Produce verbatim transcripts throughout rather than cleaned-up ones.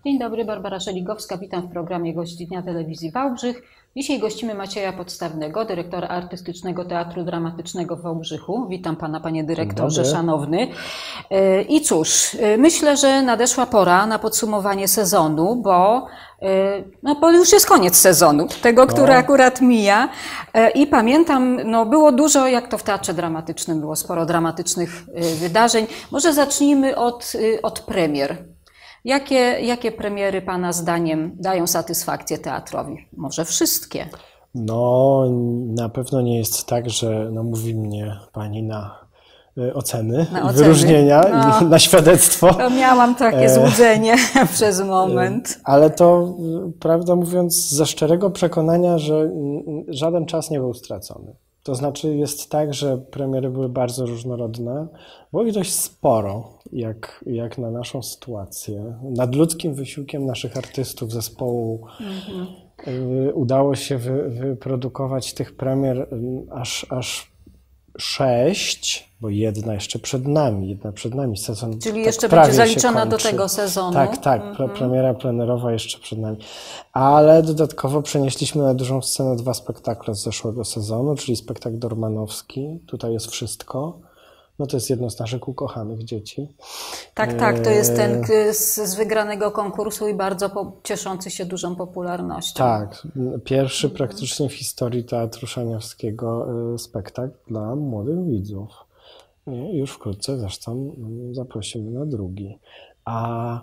Dzień dobry, Barbara Szeligowska, witam w programie Gości Dnia Telewizji Wałbrzych. Dzisiaj gościmy Macieja Podstawnego, dyrektora artystycznego Teatru Dramatycznego w Wałbrzychu. Witam pana, panie dyrektorze, szanowny. I cóż, myślę, że nadeszła pora na podsumowanie sezonu, bo, no, bo już jest koniec sezonu, tego, no. który akurat mija. I pamiętam, no, było dużo, jak to w Teatrze Dramatycznym, było sporo dramatycznych wydarzeń. Może zacznijmy od, od premier. Jakie, jakie premiery pana zdaniem dają satysfakcję teatrowi? Może wszystkie? No, na pewno nie jest tak, że namówi mnie pani na oceny, na oceny. wyróżnienia no, i na świadectwo. To miałam takie złudzenie e, przez moment. Ale to, prawdę mówiąc, ze szczerego przekonania, że żaden czas nie był stracony. To znaczy jest tak, że premiery były bardzo różnorodne, było ich dość sporo, jak, jak na naszą sytuację. Nadludzkim wysiłkiem naszych artystów, zespołu mhm. y, udało się wy, wyprodukować tych premier aż, aż sześć, bo jedna jeszcze przed nami, jedna przed nami sezon. Czyli tak jeszcze będzie zaliczona do tego sezonu. Tak, tak, mhm. premiera plenerowa jeszcze przed nami. Ale dodatkowo przenieśliśmy na dużą scenę dwa spektakle z zeszłego sezonu, czyli spektakl dormanowski, tutaj jest wszystko. No to jest jedno z naszych ukochanych dzieci. Tak, tak, to jest ten z, z wygranego konkursu i bardzo po, cieszący się dużą popularnością. Tak, pierwszy mhm. praktycznie w historii Teatru Szaniawskiego spektakl dla młodych widzów. I już wkrótce zresztą zaprosimy na drugi. A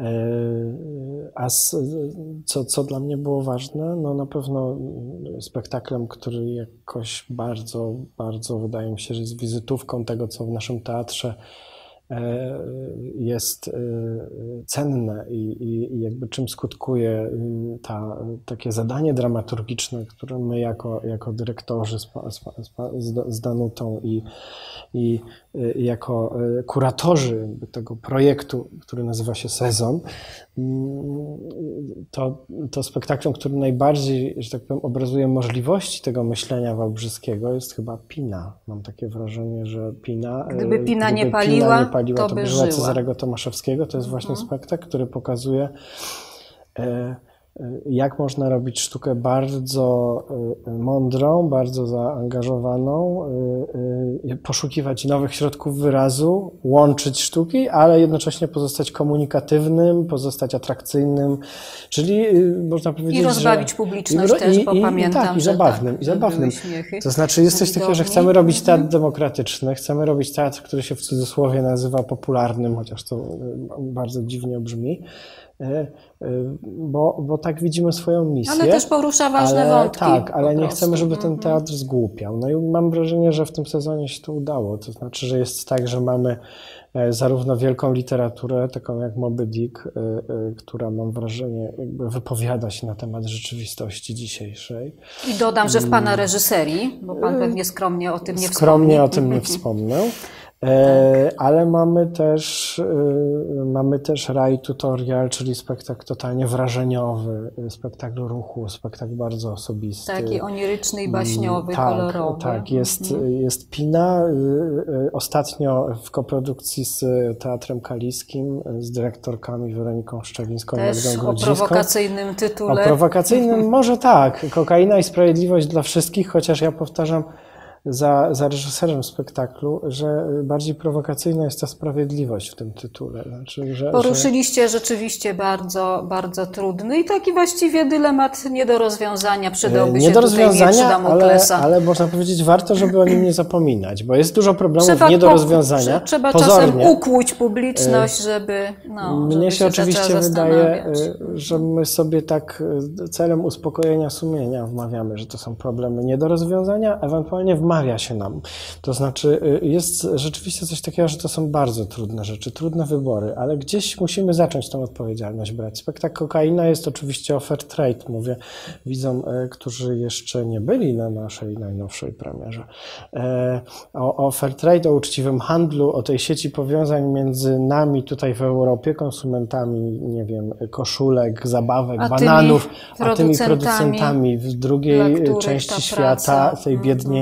A co, co dla mnie było ważne, no na pewno spektaklem, który jakoś bardzo, bardzo wydaje mi się, że jest wizytówką tego, co w naszym teatrze jest cenne i, i, i jakby czym skutkuje ta, takie zadanie dramaturgiczne, które my jako, jako dyrektorzy z, z, z Danutą i, i jako kuratorzy tego projektu, który nazywa się Sezon, to, to spektaklem, który najbardziej, że tak powiem, obrazuje możliwości tego myślenia wałbrzyskiego, jest chyba Pina. Mam takie wrażenie, że Pina... Gdyby Pina gdyby nie paliła, Pina nie paliła to, to by żyła. Cezarego Tomaszewskiego. To jest właśnie mhm. spektakl, który pokazuje, e, jak można robić sztukę bardzo mądrą, bardzo zaangażowaną, poszukiwać nowych środków wyrazu, łączyć sztuki, ale jednocześnie pozostać komunikatywnym, pozostać atrakcyjnym, czyli można powiedzieć, I rozbawić że... publiczność I, też, i, bo i, pamiętam, tak, i zabawnym, tak, i zabawnym. To znaczy jest coś takiego, że chcemy robić teatr demokratyczny, chcemy robić teatr, który się w cudzysłowie nazywa popularnym, chociaż to bardzo dziwnie brzmi. Bo, bo tak widzimy swoją misję. Ale też porusza ważne ale, wątki. Tak, ale nie prostu. chcemy, żeby ten teatr zgłupiał. No i mam wrażenie, że w tym sezonie się to udało. To znaczy, że jest tak, że mamy zarówno wielką literaturę, taką jak Moby Dick, która mam wrażenie jakby wypowiada się na temat rzeczywistości dzisiejszej. I dodam, że w pana reżyserii, bo pan pewnie skromnie o tym nie wspomniał. Skromnie o tym nie wspomnę. Tak. Ale mamy też, mamy też Raj Tutorial, czyli spektakl totalnie wrażeniowy, spektakl ruchu, spektakl bardzo osobisty. Taki oniryczny i baśniowy, tak, kolorowy. Tak, jest, mhm. jest Pina. Ostatnio w koprodukcji z Teatrem Kaliskim, z dyrektorkami Weroniką Szczelińską i Magdą Grodzińską. O prowokacyjnym tytule. O prowokacyjnym może tak. Kokaina i sprawiedliwość dla wszystkich, chociaż ja powtarzam, Za, za reżyserem spektaklu, że bardziej prowokacyjna jest ta sprawiedliwość w tym tytule. Znaczy, że, Poruszyliście że... rzeczywiście bardzo, bardzo trudny i taki właściwie dylemat nie do rozwiązania. Przydałby nie się do tutaj rozwiązania, ale, ale można powiedzieć, warto, żeby o nim nie zapominać, bo jest dużo problemów trzeba nie do rozwiązania. Trzeba Pozornie. czasem ukłuć publiczność, żeby no, Mnie żeby się, się oczywiście wydaje, że my sobie tak celem uspokojenia sumienia wmawiamy, że to są problemy nie do rozwiązania, ewentualnie wmawiamy wmawia się nam. To znaczy jest rzeczywiście coś takiego, że to są bardzo trudne rzeczy, trudne wybory, ale gdzieś musimy zacząć tą odpowiedzialność brać. Spektakl Kokaina jest oczywiście o fair trade, mówię widzom, którzy jeszcze nie byli na naszej najnowszej premierze. O, o fair trade, o uczciwym handlu, o tej sieci powiązań między nami tutaj w Europie, konsumentami, nie wiem, koszulek, zabawek, a bananów, tymi a tymi producentami w drugiej części świata, tej biedniejszej,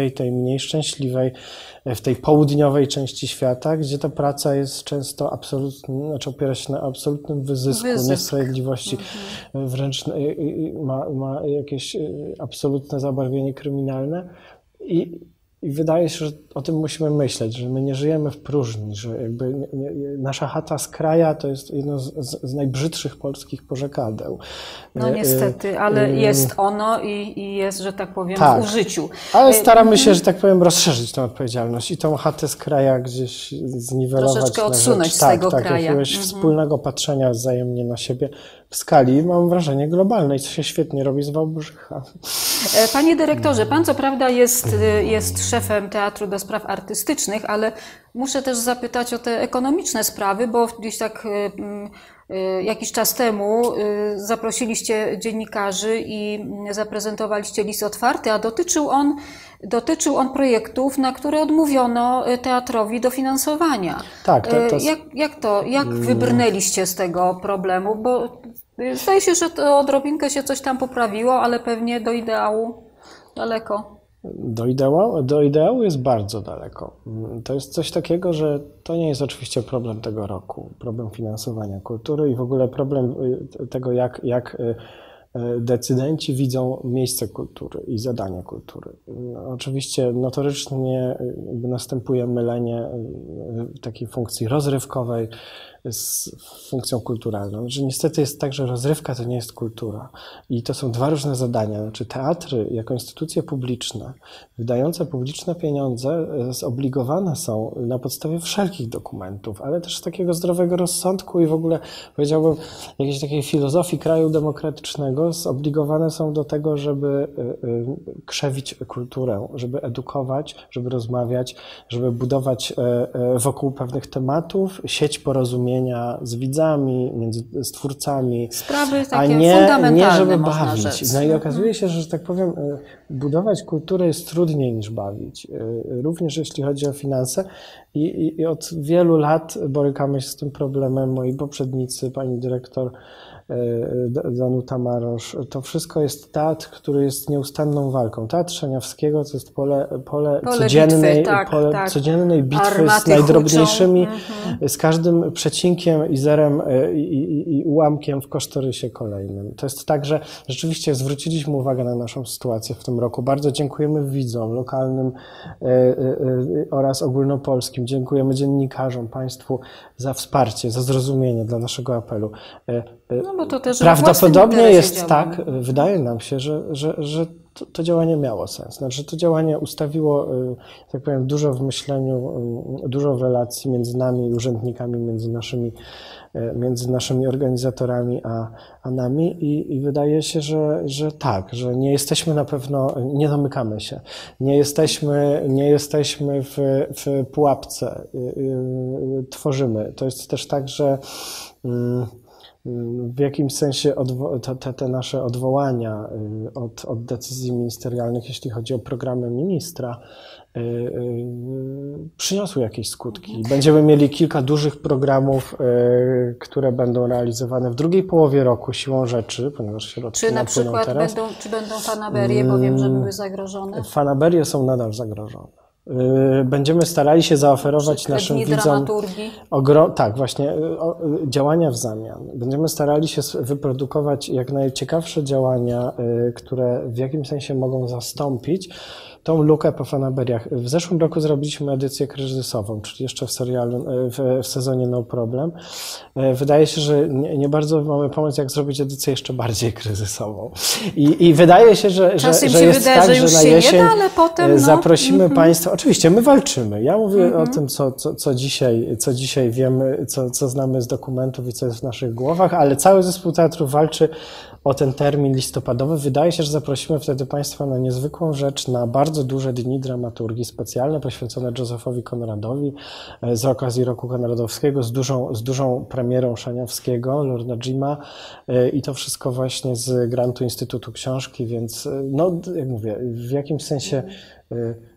szczęśliwej, tej mniej szczęśliwej, w tej południowej części świata, gdzie ta praca jest często absolutnie, znaczy opiera się na absolutnym wyzysku, Wyzysk. niesprawiedliwości, mhm. wręcz ma, ma jakieś absolutne zabarwienie kryminalne. I I wydaje się, że o tym musimy myśleć, że my nie żyjemy w próżni, że jakby nie, nie, nasza chata z kraja to jest jedno z, z, z najbrzydszych polskich porzekadeł. No niestety, ale jest ono i, i jest, że tak powiem, tak, w użyciu. Ale staramy się, że tak powiem, rozszerzyć tę odpowiedzialność i tą chatę z kraja gdzieś zniwelować. Troszeczkę na odsunąć rzecz, z tak, tego tak, kraja. jakiegoś mhm. wspólnego patrzenia wzajemnie na siebie w skali, mam wrażenie, globalnej, co się świetnie robi z Wałbrzycha. Panie dyrektorze, pan co prawda jest, jest szefem Teatru do Spraw Artystycznych, ale muszę też zapytać o te ekonomiczne sprawy, bo gdzieś tak jakiś czas temu zaprosiliście dziennikarzy i zaprezentowaliście list otwarty, a dotyczył on, dotyczył on projektów, na które odmówiono teatrowi dofinansowania. Tak, to, to... Jak, jak to, jak wybrnęliście z tego problemu? Bo zdaje się, że to odrobinkę się coś tam poprawiło, ale pewnie do ideału daleko. Do ideału, do ideału jest bardzo daleko. To jest coś takiego, że to nie jest oczywiście problem tego roku, problem finansowania kultury i w ogóle problem tego, jak, jak decydenci widzą miejsce kultury i zadania kultury. No, oczywiście notorycznie następuje mylenie takiej funkcji rozrywkowej z funkcją kulturalną. Znaczy, niestety jest tak, że rozrywka to nie jest kultura. I to są dwa różne zadania. Znaczy, teatry jako instytucje publiczne, wydające publiczne pieniądze, zobligowane są na podstawie wszelkich dokumentów, ale też takiego zdrowego rozsądku i w ogóle, powiedziałbym, jakiejś takiej filozofii kraju demokratycznego, zobligowane są do tego, żeby krzewić kulturę, żeby edukować, żeby rozmawiać, żeby budować wokół pewnych tematów sieć porozumienia z widzami, między z twórcami, sprawy takie a nie, fundamentalne, nie żeby można bawić. rzec. No i okazuje się, że, że tak powiem, budować kulturę jest trudniej niż bawić, również jeśli chodzi o finanse. I, i, i od wielu lat borykamy się z tym problemem. Moi poprzednicy, pani dyrektor Danuta Marosz, to wszystko jest teatr, który jest nieustanną walką. Teatr Szaniawskiego to jest pole, pole, pole codziennej, bitwy, tak, pole tak. codziennej bitwy Armaty z najdrobniejszymi, huczą. z każdym przecinkiem i zerem i, i, i ułamkiem w kosztorysie kolejnym. To jest tak, że rzeczywiście zwróciliśmy uwagę na naszą sytuację w tym roku. Bardzo dziękujemy widzom lokalnym y, y, y, oraz ogólnopolskim. Dziękujemy dziennikarzom, państwu za wsparcie, za zrozumienie dla naszego apelu. No bo to też prawdopodobnie jest działamy. tak, wydaje nam się, że, że, że to, to działanie miało sens. Znaczy, to działanie ustawiło, tak powiem, dużo w myśleniu, dużo w relacji między nami i urzędnikami, między naszymi, między naszymi organizatorami a, a nami i, i wydaje się, że, że tak, że nie jesteśmy na pewno, nie zamykamy się, nie jesteśmy, nie jesteśmy w, w pułapce, tworzymy. To jest też tak, że w jakimś sensie te, te nasze odwołania od, od decyzji ministerialnych, jeśli chodzi o programy ministra, przyniosły jakieś skutki. Będziemy mieli kilka dużych programów, które będą realizowane w drugiej połowie roku siłą rzeczy, ponieważ środki Czy na przykład teraz. Będą, czy będą fanaberie, bo wiem, że były zagrożone? Fanaberie są nadal zagrożone. Będziemy starali się zaoferować naszym widzom ogro... tak, właśnie o, działania w zamian. Będziemy starali się wyprodukować jak najciekawsze działania, które w jakimś sensie mogą zastąpić tą lukę po fanaberiach. W zeszłym roku zrobiliśmy edycję kryzysową, czyli jeszcze w serialu, w, w sezonie No Problem. Wydaje się, że nie, nie bardzo mamy pomysł, jak zrobić edycję jeszcze bardziej kryzysową. I, i wydaje się, że, że, że jest wydaje, tak, że, że na jesień da, ale potem, no. zaprosimy mm-hmm. Państwa. Oczywiście, my walczymy. Ja mówię mm-hmm. o tym, co, co, co, dzisiaj, co dzisiaj wiemy, co, co znamy z dokumentów i co jest w naszych głowach, ale cały zespół teatru walczy o ten termin listopadowy. Wydaje się, że zaprosimy wtedy Państwa na niezwykłą rzecz, na bardzo duże dni dramaturgii specjalne poświęcone Josephowi Conradowi z okazji Roku Konradowskiego, z dużą, z dużą premierą Szaniawskiego, Lorda Jima i to wszystko właśnie z grantu Instytutu Książki, więc no, jak mówię, w jakimś sensie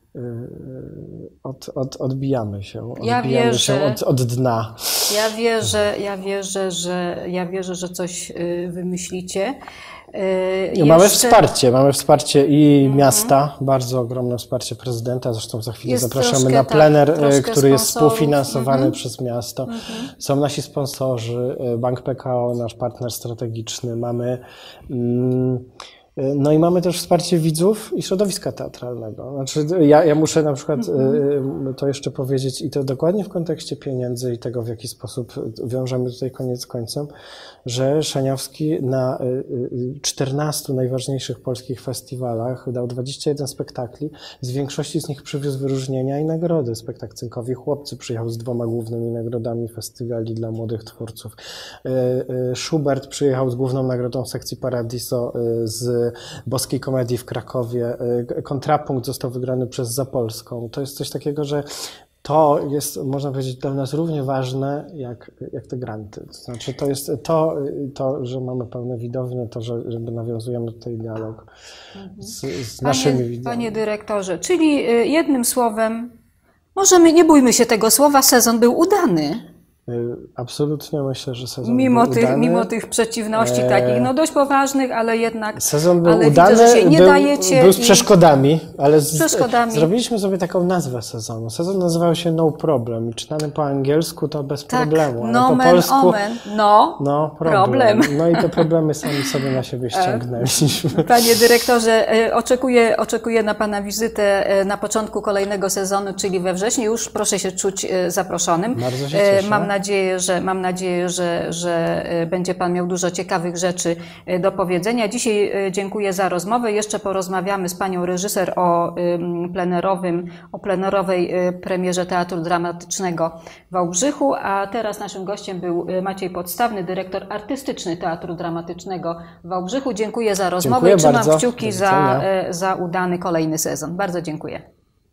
od, od, odbijamy się, ja odbijamy wierzę, się od, od dna. Ja wierzę, ja wierzę, że ja wierzę, że coś wymyślicie. Jeszcze... Mamy wsparcie, mamy wsparcie i mm-hmm. miasta, bardzo ogromne wsparcie prezydenta, zresztą za chwilę jest zapraszamy troszkę, na plener, tak, który sponsorów. jest współfinansowany mm-hmm. przez miasto. Mm-hmm. Są nasi sponsorzy, Bank P K O, nasz partner strategiczny, mamy... Mm, No i mamy też wsparcie widzów i środowiska teatralnego. Znaczy, ja, ja muszę na przykład mm-hmm. to jeszcze powiedzieć i to dokładnie w kontekście pieniędzy i tego, w jaki sposób wiążemy tutaj koniec z końcem, że Szaniawski na czternastu najważniejszych polskich festiwalach dał dwadzieścia jeden spektakli, z większości z nich przywiózł wyróżnienia i nagrody. Spektakl Cynkowi Chłopcy przyjechał z dwoma głównymi nagrodami festiwali dla młodych twórców. Schubert przyjechał z główną nagrodą sekcji Paradiso z Boskiej Komedii w Krakowie. Kontrapunkt został wygrany przez Zapolską. To jest coś takiego, że to jest, można powiedzieć, dla nas równie ważne jak, jak te granty. To znaczy, to jest to, to, że mamy pełne widownie, to, że żeby nawiązujemy tutaj dialog z, z naszymi panie, widzami. Panie dyrektorze, czyli jednym słowem, możemy, nie bójmy się tego słowa, sezon był udany. Absolutnie myślę, że sezon mimo był tych, udany. Mimo tych przeciwności eee, takich, no dość poważnych, ale jednak... Sezon był ale udany, widzę, że się nie był, dajecie był z i... przeszkodami, ale z, przeszkodami. zrobiliśmy sobie taką nazwę sezonu. Sezon nazywał się No Problem i czytany po angielsku to bez tak, problemu, ale nomen, po polsku omen. No, no problem. problem. No i te problemy sami sobie na siebie ściągnęliśmy. Panie dyrektorze, oczekuję, oczekuję na Pana wizytę na początku kolejnego sezonu, czyli we wrześniu. Już proszę się czuć zaproszonym. Bardzo się cieszę. Mam nadzieję, że mam nadzieję, że, że będzie Pan miał dużo ciekawych rzeczy do powiedzenia. Dzisiaj dziękuję za rozmowę. Jeszcze porozmawiamy z Panią reżyser o plenerowym, o plenerowej premierze Teatru Dramatycznego w Wałbrzychu, a teraz naszym gościem był Maciej Podstawny, dyrektor artystyczny Teatru Dramatycznego w Wałbrzychu. Dziękuję za rozmowę dziękuję i trzymam bardzo. kciuki za, za udany kolejny sezon. Bardzo dziękuję.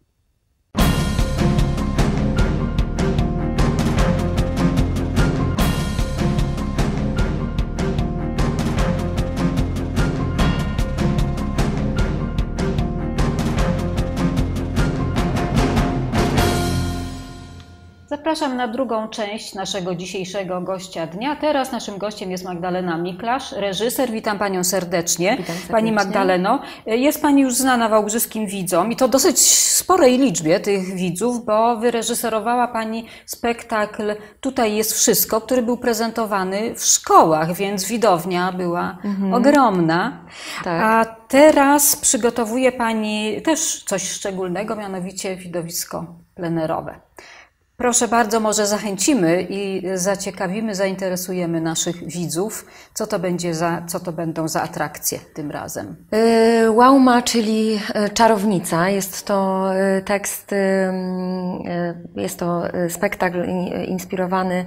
Zapraszam na drugą część naszego dzisiejszego gościa dnia. Teraz naszym gościem jest Magdalena Miklasz, reżyser. Witam Panią serdecznie. Witam serdecznie. Pani Magdaleno, jest Pani już znana wałbrzyskim widzom i to dosyć sporej liczbie tych widzów, bo wyreżyserowała Pani spektakl Tutaj jest wszystko, który był prezentowany w szkołach, więc widownia była mhm. ogromna. Tak. A teraz przygotowuje Pani też coś szczególnego, mianowicie widowisko plenerowe. Proszę bardzo, może zachęcimy i zaciekawimy, zainteresujemy naszych widzów, co to będzie za, co to będą za atrakcje tym razem. Łauma, czyli czarownica, jest to tekst, jest to spektakl inspirowany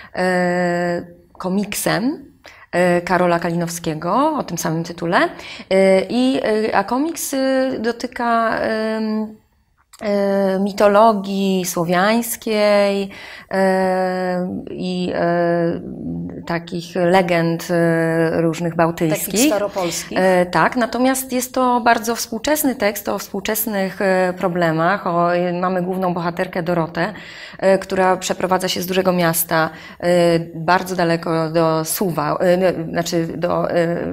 komiksem Karola Kalinowskiego o tym samym tytule, I, a komiks dotyka mitologii słowiańskiej i takich legend różnych bałtyckich. Takich staropolskich. Tak, natomiast jest to bardzo współczesny tekst o współczesnych problemach. O, mamy główną bohaterkę Dorotę, która przeprowadza się z dużego miasta bardzo daleko do Suwa, znaczy do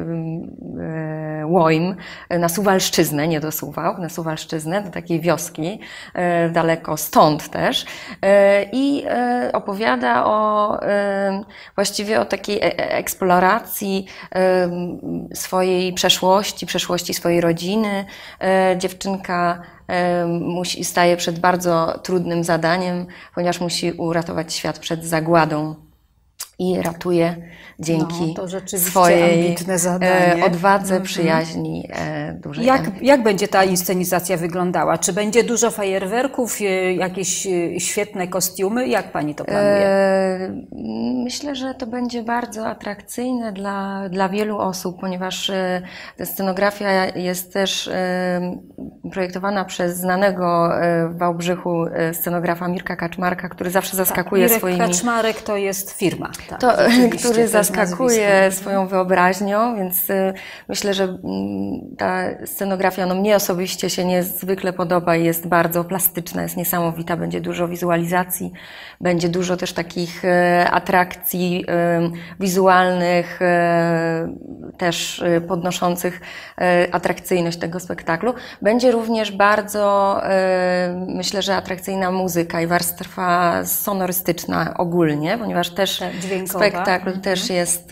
Łoim, na Suwalszczyznę, nie do Suwałk, na Suwalszczyznę, do takiej wioski, daleko stąd też, i opowiada o właściwie o takiej eksploracji swojej przeszłości, przeszłości swojej rodziny. Dziewczynka musi, staje przed bardzo trudnym zadaniem, ponieważ musi uratować świat przed zagładą. I ratuje dzięki no, swojej odwadze, mm-hmm. przyjaźni dużej. Jak, jak będzie ta inscenizacja wyglądała? Czy będzie dużo fajerwerków, jakieś świetne kostiumy? Jak Pani to planuje? Myślę, że to będzie bardzo atrakcyjne dla, dla wielu osób, ponieważ ta scenografia jest też projektowana przez znanego w Wałbrzychu scenografa Mirka Kaczmarka, który zawsze zaskakuje tak, Mirek swoimi... Kaczmarek to jest firma. tak, to, który to zaskakuje swoją wyobraźnią, więc y, myślę, że y, ta scenografia no, mnie osobiście się niezwykle podoba i jest bardzo plastyczna, jest niesamowita, będzie dużo wizualizacji, będzie dużo też takich y, atrakcji y, wizualnych, y, też y, podnoszących y, atrakcyjność tego spektaklu. Będzie również bardzo, y, myślę, że atrakcyjna muzyka i warstwa sonorystyczna ogólnie, ponieważ też dźwiękowa. Spektakl mhm. też jest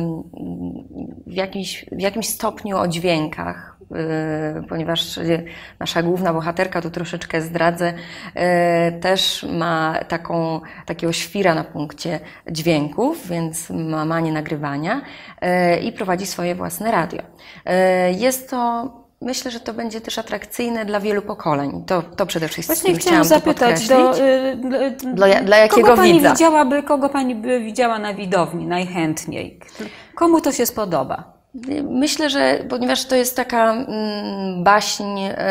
w jakimś, w jakimś stopniu o dźwiękach, ponieważ nasza główna bohaterka, tu troszeczkę zdradzę, też ma taką, takiego świra na punkcie dźwięków, więc ma manię nagrywania i prowadzi swoje własne radio. Jest to Myślę, że to będzie też atrakcyjne dla wielu pokoleń. To, to przede wszystkim Właśnie chciałam chciałam zapytać, do, y, dla, dla jakiego kogo pani widza? Widziałaby, kogo Pani by widziała na widowni najchętniej? Komu to się spodoba? Myślę, że ponieważ to jest taka mm, baśń,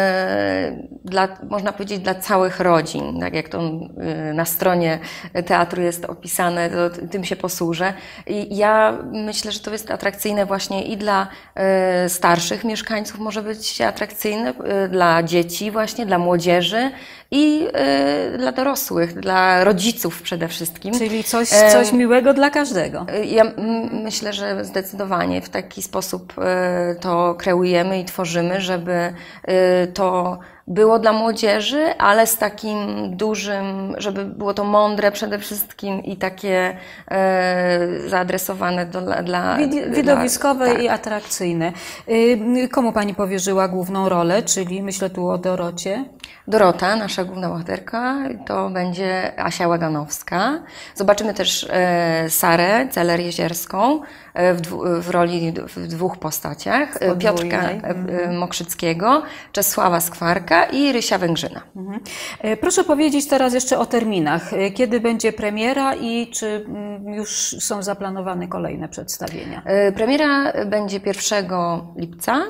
e, dla, można powiedzieć, dla całych rodzin, tak jak to e, na stronie teatru jest opisane, to tym się posłużę. I ja myślę, że to jest atrakcyjne właśnie i dla e, starszych mieszkańców, może być atrakcyjne, e, dla dzieci właśnie, dla młodzieży i e, dla dorosłych, dla rodziców przede wszystkim. Czyli coś, coś miłego dla każdego. Ja myślę, że zdecydowanie w taki sposób to kreujemy i tworzymy, żeby to było dla młodzieży, ale z takim dużym, żeby było to mądre przede wszystkim i takie zaadresowane do, dla... Widowiskowe dla, tak. i atrakcyjne. Komu Pani powierzyła główną rolę, czyli myślę tu o Dorocie? Dorota, nasza główna bohaterka, to będzie Asia Łaganowska. Zobaczymy też e, Sarę Celer-Jezierską e, w, w roli w dwóch postaciach. Piotrka e, Mokrzyckiego, Czesława Skwarka i Rysia Węgrzyna. Mhm. Proszę powiedzieć teraz jeszcze o terminach. Kiedy będzie premiera i czy już są zaplanowane kolejne przedstawienia? E, premiera będzie pierwszego lipca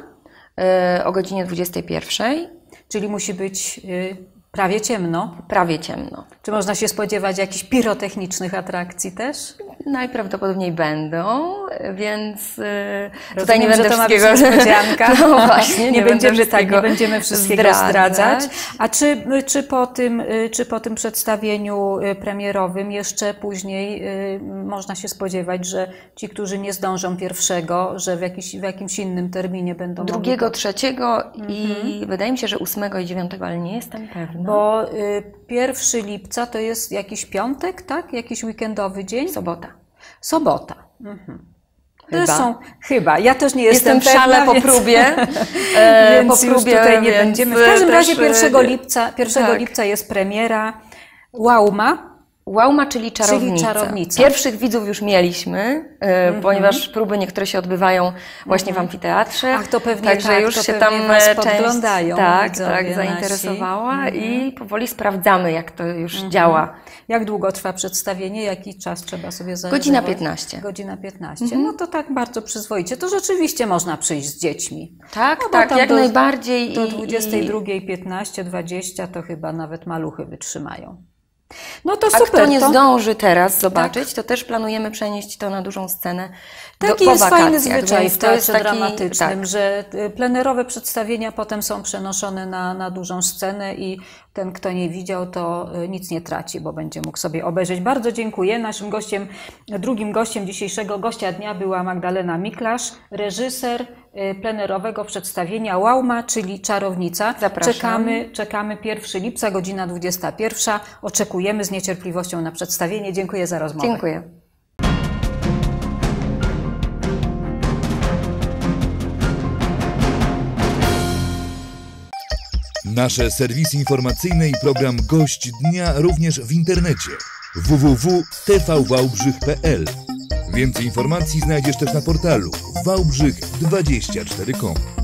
e, o godzinie dwudziestej pierwszej. Czyli musi być y, prawie ciemno. Prawie ciemno. Czy można się spodziewać jakichś pirotechnicznych atrakcji też? Najprawdopodobniej będą, więc y, Rozumiem, tutaj nie będę że to wszystkiego... ma być niespodzianka. No właśnie, nie, nie, będziemy, tak, nie będziemy wszystkiego zdradzać. zdradzać. A czy, czy, po tym, czy po tym przedstawieniu premierowym jeszcze później y, można się spodziewać, że ci, którzy nie zdążą pierwszego, że w, jakiś, w jakimś innym terminie będą Drugiego, mogli... trzeciego i mhm. wydaje mi się, że ósmego i dziewiątego, ale nie jestem pewna. Bo y, pierwszego lipca to jest jakiś piątek, tak? Jakiś weekendowy dzień? Sobota. Sobota. Mhm. Chyba. Zresztą, chyba. Ja też nie jestem, jestem w szale pewna, po więc, próbie. więc po już próbie, tutaj nie więc będziemy. W każdym też, razie pierwszego lipca, pierwszego tak. lipca jest premiera Łauma. Łauma, czyli czarownica. czyli czarownica. Pierwszych widzów już mieliśmy, mm-hmm. ponieważ próby niektóre się odbywają właśnie mm-hmm. w amfiteatrze. Ach, to pewnie Także tak, już to się pewnie tam was część podglądają tak, widzowie tak, zainteresowała nasi. i powoli sprawdzamy, jak to już mm-hmm. działa. Jak długo trwa przedstawienie? Jaki czas trzeba sobie zarezerwować? Godzina piętnaście. Godzina piętnaście. Mm-hmm. No to tak bardzo przyzwoicie. To rzeczywiście można przyjść z dziećmi. Tak, no tak, jak do, najbardziej. Do dwudziestej drugiej piętnaście, dwadzieścia to chyba nawet maluchy wytrzymają. No to super. A kto nie to... zdąży teraz zobaczyć, tak. to też planujemy przenieść to na dużą scenę. Taki do, jest wakacjach, fajny zwyczaj w teatrze taki, dramatycznym, tak. że plenerowe przedstawienia potem są przenoszone na, na dużą scenę i ten, kto nie widział, to nic nie traci, bo będzie mógł sobie obejrzeć. Bardzo dziękuję. Naszym gościem, drugim gościem dzisiejszego gościa dnia była Magdalena Miklasz, reżyser plenerowego przedstawienia Łauma, czyli Czarownica. Zapraszam. Czekamy, czekamy pierwszego lipca, godzina dwudziesta pierwsza. Oczekujemy z niecierpliwością na przedstawienie. Dziękuję za rozmowę. Dziękuję. Nasze serwisy informacyjne i program Gość Dnia również w internecie w w w kropka t v wałbrzych kropka p l. Więcej informacji znajdziesz też na portalu wałbrzych dwadzieścia cztery kropka com.